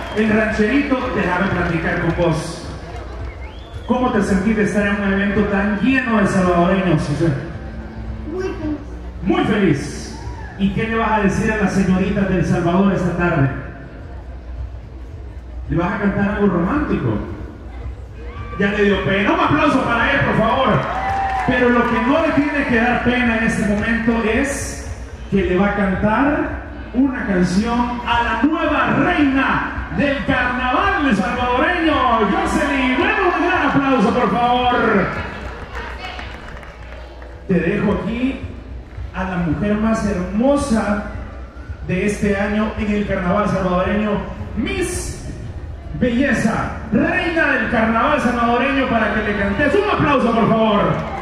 El rancherito, déjame platicar con vos. ¿Cómo te sentís de estar en un evento tan lleno de salvadoreños, José? Muy feliz. Muy feliz. ¿Y qué le vas a decir a las señoritas de El Salvador esta tarde? ¿Le vas a cantar algo romántico? Ya le dio pena. Un aplauso para él, por favor. Pero lo que no le tiene que dar pena en este momento es que le va a cantar una canción a la nueva reina del carnaval salvadoreño, Jocelyn. Bueno, un gran aplauso, por favor. Te dejo aquí a la mujer más hermosa de este año en el carnaval salvadoreño, Miss Belleza, reina del carnaval salvadoreño, para que le cantes. Un aplauso, por favor.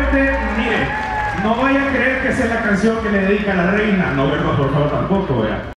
No vaya a creer que esa es la canción que le dedica a la reina. No, verdad, por favor, tampoco, vea.